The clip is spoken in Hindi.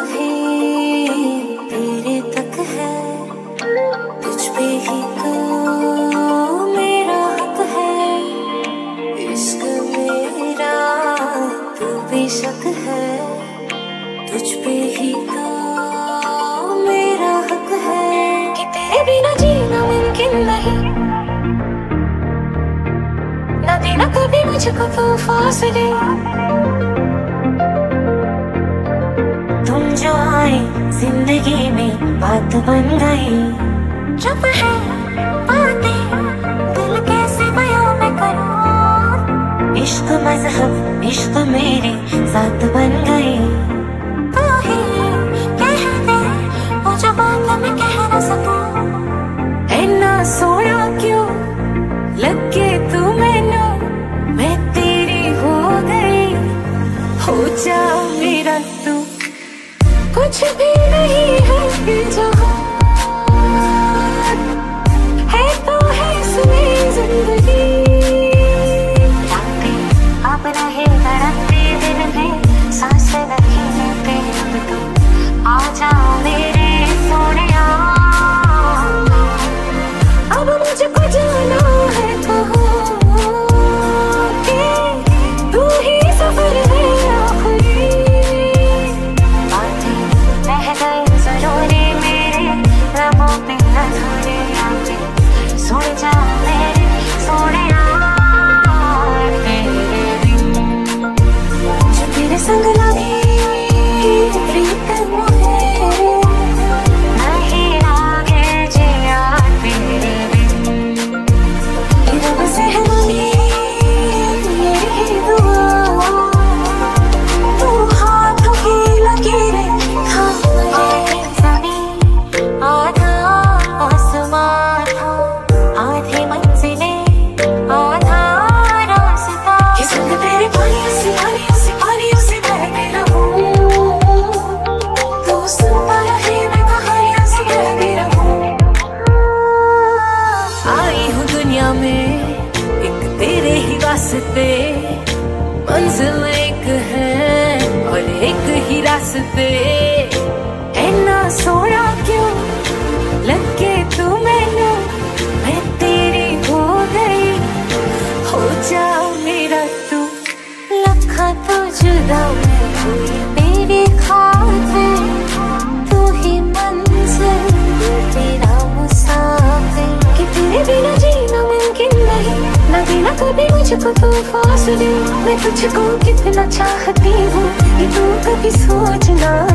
निगाहें तेरे तक है, तुझ पे ही तो मेरा हक है। इश्क मेरा तू बेशक है, तुझ पे ही तो मेरा हक है। कि तेरे बिना जीना मुमकिन नहीं, ना देना कभी मुझको तू फासले। तुम जो आए जिंदगी में बात बन गई, चुप है बातें दिल कैसे बयां मैं करूं। इश्क मजहब इश्क मेरी जात बन गई। तू ही कह दे वो जो बात मैं कह ना सकूं। इतना सोना क्यों लगे तू मैनू, मैं तेरी हो गई। हो जा मेरा तू, कुछ भी नहीं है ये जहां, है तो है इसमें जिंदगी। अब नहीं धड़कते दिल में सांस नहीं लेते अब तो। आ जाओ मेरे सोनिया, अब मुझको जाना है कहाँ के, तू ही सफर है आखिरी। बातें रह गई जरूरी मेरे लबों पे अधूरे आके, सुन जा मेरे सोनिया तेरे बिन। जो तेरे संग लगी प्रीत मुझे नहीं लागे जिया तेरे बिन। रब से है मांगी यही दुआ, तू हाथों की लकीरें थाम ले। ज़मीं आधा आसमां था, आधी मंजिलें आधा रास्ता। ये संग तेरे पानियों से बहके रहूं, तू सुनता रहे मैं कहानियां सी कहती रहूं। आई हूँ दुनिया में एक तेरे ही वास्ते, मंजिल एक है और एक ही रास्ते। इतना सोना क्यों लगे तू मैनू, मैं तेरी हो गई। हो जा मेरा तू, लखा तो जुदा मैं हुई तेरी खातिर। तू ही मंजिल तेरा मुसाफिर। कि तेरे बिना जीना मुमकिन नहीं, ना देना कभी मुझको तू फासले। मैं तुझको कितना चाहती हूँ ये तू कभी सोचना